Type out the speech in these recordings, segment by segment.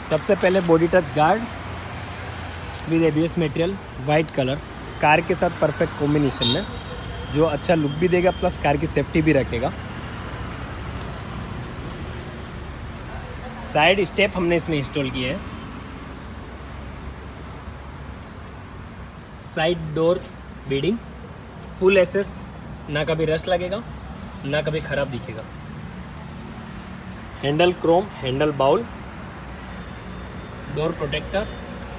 सबसे पहले body touch guard with ABS material, white colour, car के साथ परफेक्ट कॉम्बिनेशन में, जो अच्छा लुक भी देगा प्लस कार की सेफ्टी भी रखेगा। साइड स्टेप हमने इसमें इंस्टॉल किया है। Side door beading, full SS, ना कभी रस्ट लगेगा ना कभी खराब दिखेगा। Handle chrome, handle bowl, door protector,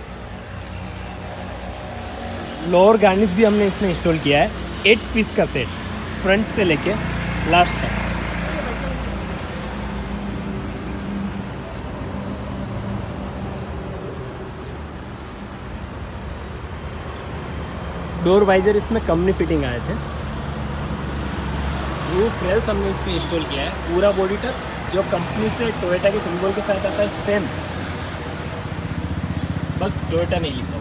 lower garnish भी हमने इसमें इंस्टॉल किया है। 8 पीस का सेट, फ्रंट से लेके लास्ट तक। डोर वाइजर इसमें कंपनी फिटिंग आए थे। रूफ रेल्स हमने इसमें इंस्टॉल किया है। पूरा बॉडी टच जो कंपनी से टोयोटा के सिंबल के साथ आता है सेम, बस टोयोटा नहीं लिखा हुआ।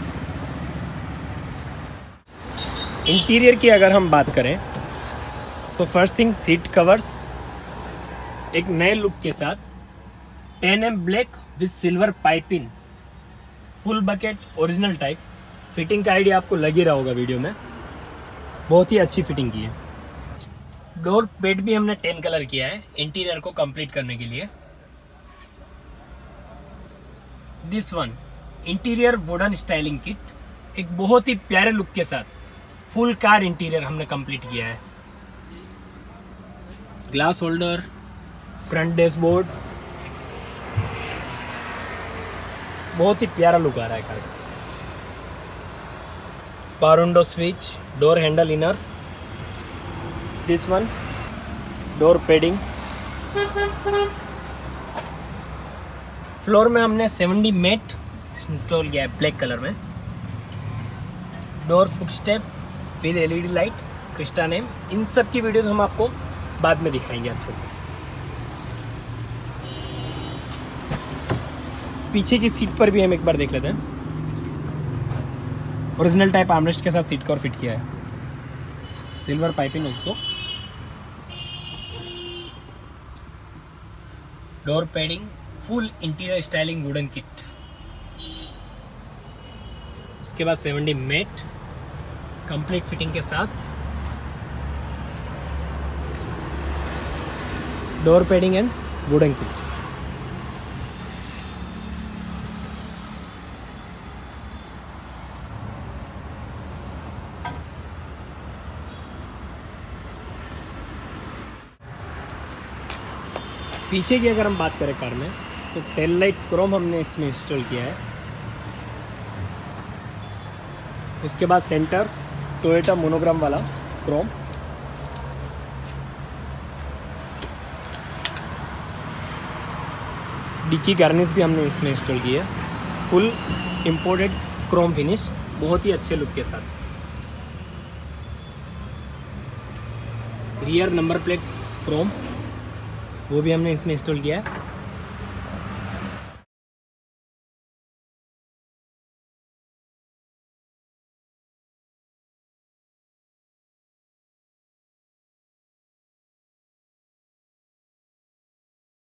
इंटीरियर की अगर हम बात करें तो फर्स्ट थिंग, सीट कवर्स एक नए लुक के साथ 10M black with silver piping, full bucket original type. Fitting का आइडिया आपको लग ही रहा होगा वीडियो में, बहुत ही अच्छी फिटिंग की है। डोर पेड भी हमने 10 कलर किया है इंटीरियर को कंप्लीट करने के लिए। This one interior wooden styling kit, एक बहुत ही प्यारे लुक के साथ फुल कार इंटीरियर हमने कंप्लीट किया है। ग्लास होल्डर, फ्रंट डैशबोर्ड, बहुत ही प्यारा लुक आ रहा है कार का। Power window switch, door handle inner, this one door padding. Floor में हमने 70 मैट इंस्टॉल किया है ब्लैक कलर में। Door footstep with LED light, Crysta name. इन सब की वीडियोस हम आपको बाद में दिखाएंगे अच्छे से। पीछे की सीट पर भी हम एक बार देख लेते हैं। ओरिजिनल टाइप आर्मरेस्ट के साथ सीट कवर फिट किया है, silver piping also. Door padding, full interior styling wooden kit. उसके बाद 70 मैट कंप्लीट फिटिंग के साथ। Door padding and wooden kit. पीछे की अगर हम बात करें कार में तो टेल लाइट क्रोम हमने इसमें इंस्टॉल किया है। उसके बाद सेंटर टोयोटा मोनोग्राम वाला क्रोम। डिक्की गार्निश भी हमने इसमें इंस्टॉल की है, फुल इंपोर्टेड क्रोम फिनिश, बहुत ही अच्छे लुक के साथ। रियर नंबर प्लेट क्रोम, वो भी हमने इसमें इंस्टॉल किया है।